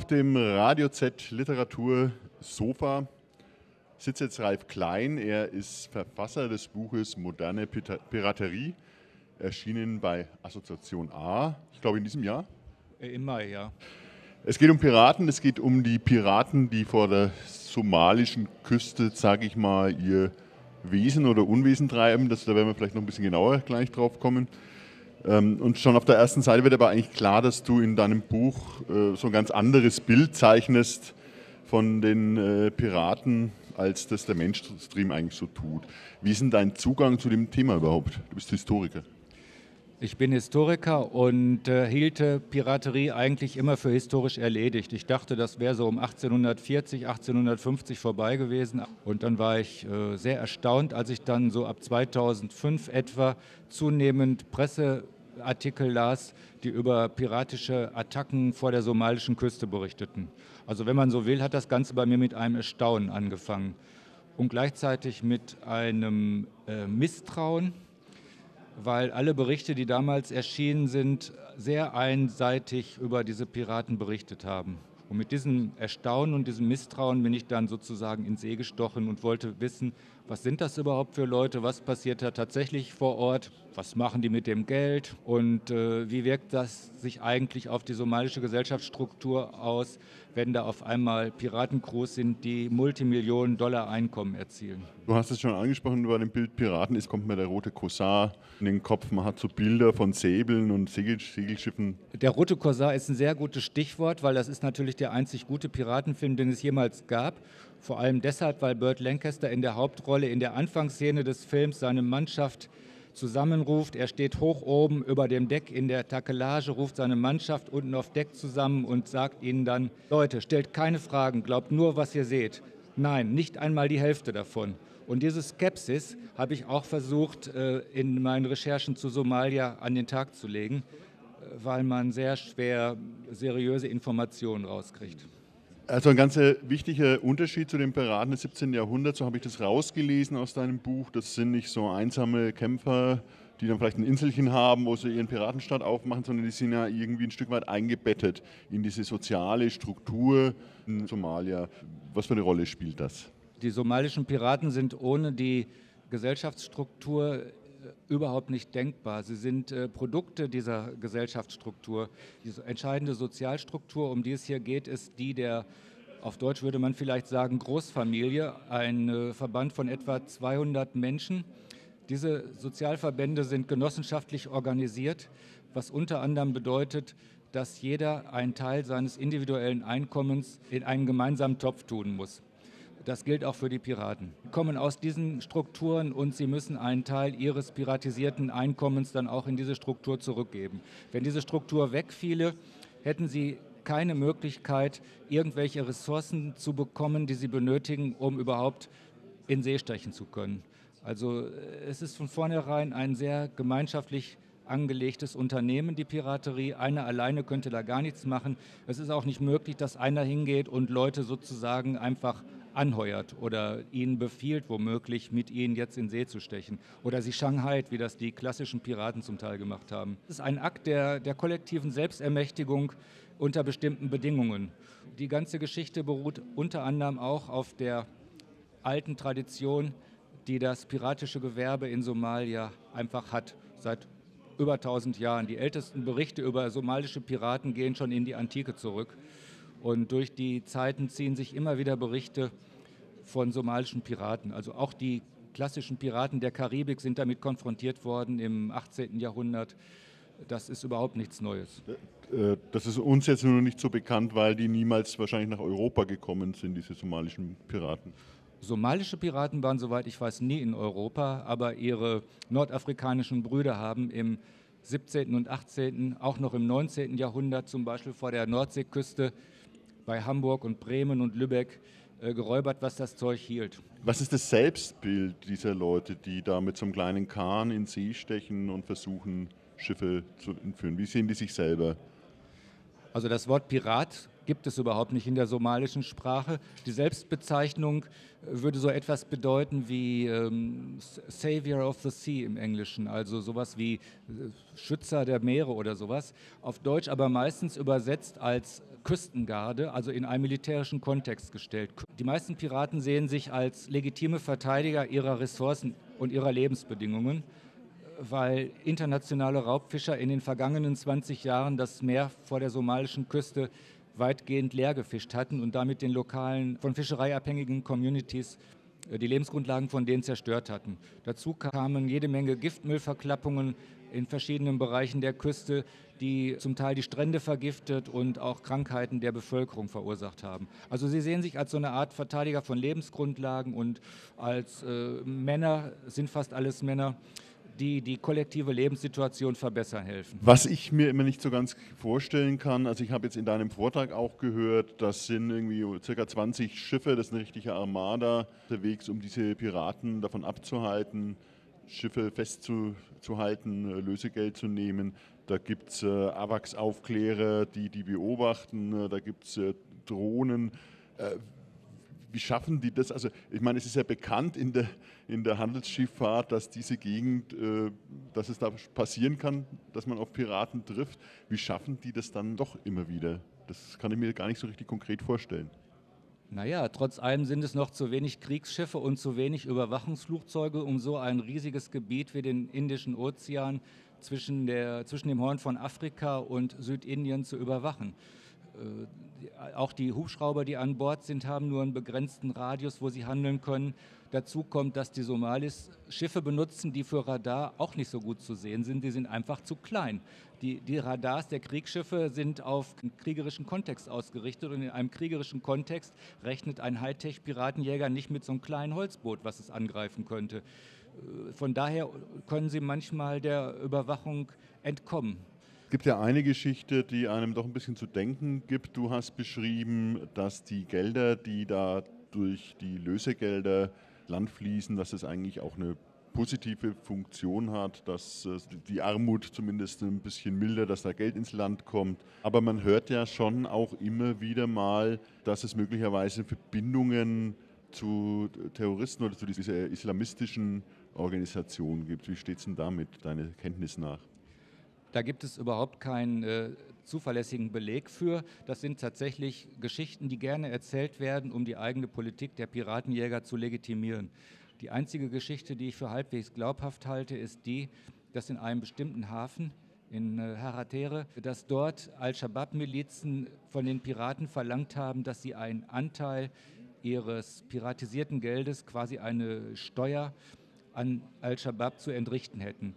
dem Radio Z Literatur Sofa sitzt jetzt Ralf Klein. Er ist Verfasser des Buches Moderne Piraterie, erschienen bei Assoziation A, ich glaube in diesem Jahr. Im Mai, ja. Es geht um Piraten, es geht um die Piraten, die vor der somalischen Küste, sage ich mal, ihr Wesen oder Unwesen treiben. Da werden wir vielleicht noch ein bisschen genauer gleich drauf kommen. Und schon auf der ersten Seite wird aber eigentlich klar, dass du in deinem Buch so ein ganz anderes Bild zeichnest von den Piraten, als das der Mainstream eigentlich so tut. Wie ist denn dein Zugang zu dem Thema überhaupt? Du bist Historiker. Ich bin Historiker und hielte Piraterie eigentlich immer für historisch erledigt. Ich dachte, das wäre so um 1840, 1850 vorbei gewesen. Und dann war ich sehr erstaunt, als ich dann so ab 2005 etwa zunehmend Presseartikel las, die über piratische Attacken vor der somalischen Küste berichteten. Also wenn man so will, hat das Ganze bei mir mit einem Erstaunen angefangen und gleichzeitig mit einem Misstrauen, weil alle Berichte, die damals erschienen sind, sehr einseitig über diese Piraten berichtet haben. Und mit diesem Erstaunen und diesem Misstrauen bin ich dann sozusagen ins See gestochen und wollte wissen, was sind das überhaupt für Leute, was passiert da tatsächlich vor Ort, was machen die mit dem Geld und wie wirkt das sich eigentlich auf die somalische Gesellschaftsstruktur aus, wenn da auf einmal Piratencrews sind, die Multimillionen-Dollar Einkommen erzielen. Du hast es schon angesprochen, bei dem Bild Piraten kommt mir der rote Korsar in den Kopf. Man hat so Bilder von Säbeln und Segelschiffen. Der rote Korsar ist ein sehr gutes Stichwort, weil das ist natürlich der einzig gute Piratenfilm, den es jemals gab. Vor allem deshalb, weil Burt Lancaster in der Hauptrolle in der Anfangsszene des Films seine Mannschaft zusammenruft. Er steht hoch oben über dem Deck in der Takelage, ruft seine Mannschaft unten auf Deck zusammen und sagt ihnen dann: Leute, stellt keine Fragen, glaubt nur, was ihr seht. Nein, nicht einmal die Hälfte davon. Und diese Skepsis habe ich auch versucht, in meinen Recherchen zu Somalia an den Tag zu legen, weil man sehr schwer seriöse Informationen rauskriegt. Also ein ganz wichtiger Unterschied zu den Piraten des 17. Jahrhunderts, so habe ich das rausgelesen aus deinem Buch. Das sind nicht so einsame Kämpfer, die dann vielleicht ein Inselchen haben, wo sie ihren Piratenstaat aufmachen, sondern die sind ja irgendwie ein Stück weit eingebettet in diese soziale Struktur in Somalia. Was für eine Rolle spielt das? Die somalischen Piraten sind ohne die Gesellschaftsstruktur überhaupt nicht denkbar. Sie sind Produkte dieser Gesellschaftsstruktur. Die entscheidende Sozialstruktur, um die es hier geht, ist die der, auf Deutsch würde man vielleicht sagen, Großfamilie, ein Verband von etwa 200 Menschen. Diese Sozialverbände sind genossenschaftlich organisiert, was unter anderem bedeutet, dass jeder einen Teil seines individuellen Einkommens in einen gemeinsamen Topf tun muss. Das gilt auch für die Piraten. Sie kommen aus diesen Strukturen und sie müssen einen Teil ihres piratisierten Einkommens dann auch in diese Struktur zurückgeben. Wenn diese Struktur wegfiele, hätten sie keine Möglichkeit, irgendwelche Ressourcen zu bekommen, die sie benötigen, um überhaupt in See stechen zu können. Also es ist von vornherein ein sehr gemeinschaftlich angelegtes Unternehmen, die Piraterie. Einer alleine könnte da gar nichts machen. Es ist auch nicht möglich, dass einer hingeht und Leute sozusagen einfach anheuert oder ihnen befiehlt, womöglich mit ihnen jetzt in See zu stechen oder sie shanghait, wie das die klassischen Piraten zum Teil gemacht haben. Es ist ein Akt der kollektiven Selbstermächtigung unter bestimmten Bedingungen. Die ganze Geschichte beruht unter anderem auch auf der alten Tradition, die das piratische Gewerbe in Somalia einfach hat, seit über 1000 Jahren. Die ältesten Berichte über somalische Piraten gehen schon in die Antike zurück. Und durch die Zeiten ziehen sich immer wieder Berichte von somalischen Piraten. Also auch die klassischen Piraten der Karibik sind damit konfrontiert worden im 18. Jahrhundert. Das ist überhaupt nichts Neues. Das ist uns jetzt nur nicht so bekannt, weil die niemals wahrscheinlich nach Europa gekommen sind, diese somalischen Piraten. Somalische Piraten waren, soweit ich weiß, nie in Europa, aber ihre nordafrikanischen Brüder haben im 17. und 18., auch noch im 19. Jahrhundert zum Beispiel vor der Nordseeküste bei Hamburg und Bremen und Lübeck geräubert, was das Zeug hielt. Was ist das Selbstbild dieser Leute, die da mit so einem kleinen Kahn in See stechen und versuchen, Schiffe zu entführen? Wie sehen die sich selber? Also das Wort Pirat gibt es überhaupt nicht in der somalischen Sprache. Die Selbstbezeichnung würde so etwas bedeuten wie Savior of the Sea im Englischen, also sowas wie Schützer der Meere oder sowas. Auf Deutsch aber meistens übersetzt als Küstengarde, also in einen militärischen Kontext gestellt. Die meisten Piraten sehen sich als legitime Verteidiger ihrer Ressourcen und ihrer Lebensbedingungen, weil internationale Raubfischer in den vergangenen 20 Jahren das Meer vor der somalischen Küste weitgehend leer gefischt hatten und damit den lokalen, von Fischerei abhängigen Communities die Lebensgrundlagen von denen zerstört hatten. Dazu kamen jede Menge Giftmüllverklappungen in verschiedenen Bereichen der Küste, die zum Teil die Strände vergiftet und auch Krankheiten der Bevölkerung verursacht haben. Also sie sehen sich als so eine Art Verteidiger von Lebensgrundlagen und als Männer, sind fast alles Männer, die die kollektive Lebenssituation verbessern helfen. Was ich mir immer nicht so ganz vorstellen kann, also ich habe jetzt in deinem Vortrag auch gehört, das sind irgendwie ca. 20 Schiffe, das ist eine richtige Armada unterwegs, um diese Piraten davon abzuhalten, Schiffe festzuhalten, Lösegeld zu nehmen. Da gibt es AWACS-Aufklärer, die beobachten, da gibt es Drohnen. Wie schaffen die das? Also ich meine, es ist ja bekannt in der Handelsschifffahrt, dass diese Gegend, dass es da passieren kann, dass man auf Piraten trifft. Wie schaffen die das dann doch immer wieder? Das kann ich mir gar nicht so richtig konkret vorstellen. Naja, trotz allem sind es noch zu wenig Kriegsschiffe und zu wenig Überwachungsflugzeuge, um so ein riesiges Gebiet wie den Indischen Ozean zwischen dem Horn von Afrika und Südindien zu überwachen. Auch die Hubschrauber, die an Bord sind, haben nur einen begrenzten Radius, wo sie handeln können. Dazu kommt, dass die Somalis Schiffe benutzen, die für Radar auch nicht so gut zu sehen sind. Die sind einfach zu klein. Die Radars der Kriegsschiffe sind auf einen kriegerischen Kontext ausgerichtet und in einem kriegerischen Kontext rechnet ein Hightech-Piratenjäger nicht mit so einem kleinen Holzboot, was es angreifen könnte. Von daher können sie manchmal der Überwachung entkommen. Es gibt ja eine Geschichte, die einem doch ein bisschen zu denken gibt. Du hast beschrieben, dass die Gelder, die da durch die Lösegelder Land fließen, dass es eigentlich auch eine positive Funktion hat, dass die Armut zumindest ein bisschen mildert, dass da Geld ins Land kommt. Aber man hört ja schon auch immer wieder mal, dass es möglicherweise Verbindungen zu Terroristen oder zu dieser islamistischen Organisation gibt. Wie steht es denn damit, deiner Kenntnis nach? Da gibt es überhaupt keinen zuverlässigen Beleg für. Das sind tatsächlich Geschichten, die gerne erzählt werden, um die eigene Politik der Piratenjäger zu legitimieren. Die einzige Geschichte, die ich für halbwegs glaubhaft halte, ist die, dass in einem bestimmten Hafen in Haratere, dass dort Al-Shabaab-Milizen von den Piraten verlangt haben, dass sie einen Anteil ihres piratisierten Geldes, quasi eine Steuer, an Al-Shabaab zu entrichten hätten.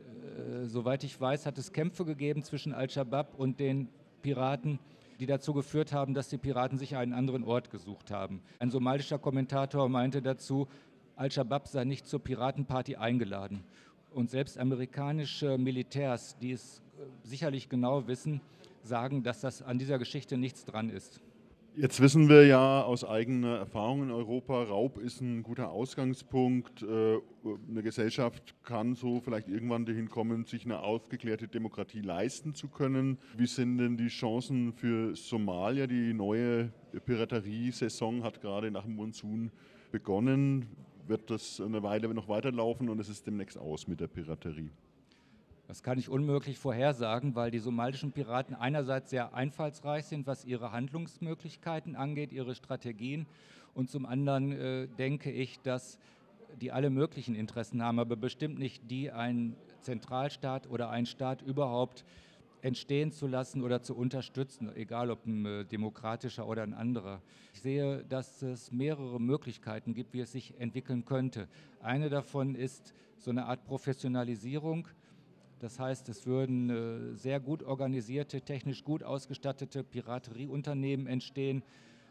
Soweit ich weiß, hat es Kämpfe gegeben zwischen Al-Shabaab und den Piraten, die dazu geführt haben, dass die Piraten sich einen anderen Ort gesucht haben. Ein somalischer Kommentator meinte dazu, Al-Shabaab sei nicht zur Piratenparty eingeladen. Und selbst amerikanische Militärs, die es sicherlich genau wissen, sagen, dass das an dieser Geschichte nichts dran ist. Jetzt wissen wir ja aus eigener Erfahrung in Europa, Raub ist ein guter Ausgangspunkt. Eine Gesellschaft kann so vielleicht irgendwann dahin kommen, sich eine aufgeklärte Demokratie leisten zu können. Wie sind denn die Chancen für Somalia? Die neue Piraterie-Saison hat gerade nach dem Monsun begonnen. Wird das eine Weile noch weiterlaufen und es ist demnächst aus mit der Piraterie? Das kann ich unmöglich vorhersagen, weil die somalischen Piraten einerseits sehr einfallsreich sind, was ihre Handlungsmöglichkeiten angeht, ihre Strategien. Und zum anderen denke ich, dass die alle möglichen Interessen haben, aber bestimmt nicht die, einen Zentralstaat oder einen Staat überhaupt entstehen zu lassen oder zu unterstützen, egal ob ein demokratischer oder ein anderer. Ich sehe, dass es mehrere Möglichkeiten gibt, wie es sich entwickeln könnte. Eine davon ist so eine Art Professionalisierung. Das heißt, es würden sehr gut organisierte, technisch gut ausgestattete Piraterieunternehmen entstehen.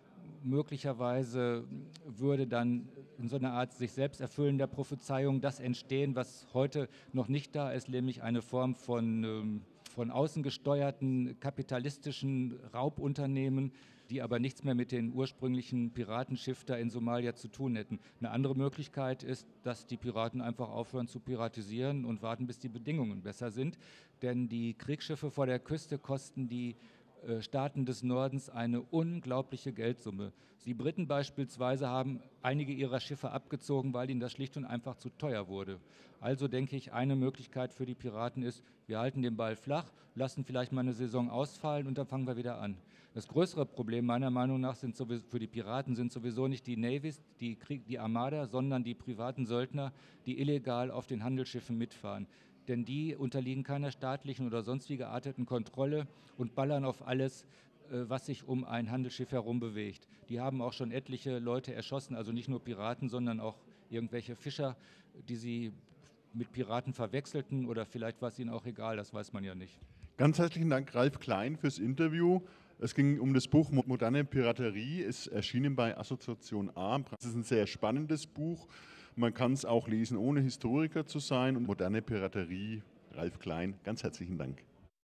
Möglicherweise würde dann in so einer Art sich selbst erfüllender Prophezeiung das entstehen, was heute noch nicht da ist, nämlich eine Form von außen gesteuerten kapitalistischen Raubunternehmen, die aber nichts mehr mit den ursprünglichen Piratenschiffen in Somalia zu tun hätten. Eine andere Möglichkeit ist, dass die Piraten einfach aufhören zu piratisieren und warten, bis die Bedingungen besser sind. Denn die Kriegsschiffe vor der Küste kosten die Staaten des Nordens eine unglaubliche Geldsumme. Die Briten beispielsweise haben einige ihrer Schiffe abgezogen, weil ihnen das schlicht und einfach zu teuer wurde. Also denke ich, eine Möglichkeit für die Piraten ist, wir halten den Ball flach, lassen vielleicht mal eine Saison ausfallen und dann fangen wir wieder an. Das größere Problem meiner Meinung nach für die Piraten sind sowieso nicht die Navies, die Armada, sondern die privaten Söldner, die illegal auf den Handelsschiffen mitfahren. Denn die unterliegen keiner staatlichen oder sonst wie gearteten Kontrolle und ballern auf alles, was sich um ein Handelsschiff herum bewegt. Die haben auch schon etliche Leute erschossen, also nicht nur Piraten, sondern auch irgendwelche Fischer, die sie mit Piraten verwechselten oder vielleicht war es ihnen auch egal, das weiß man ja nicht. Ganz herzlichen Dank, Ralf Klein, fürs Interview. Es ging um das Buch Moderne Piraterie, ist erschienen bei Assoziation A. Es ist ein sehr spannendes Buch. Man kann es auch lesen, ohne Historiker zu sein. Und Moderne Piraterie, Ralf Klein, ganz herzlichen Dank.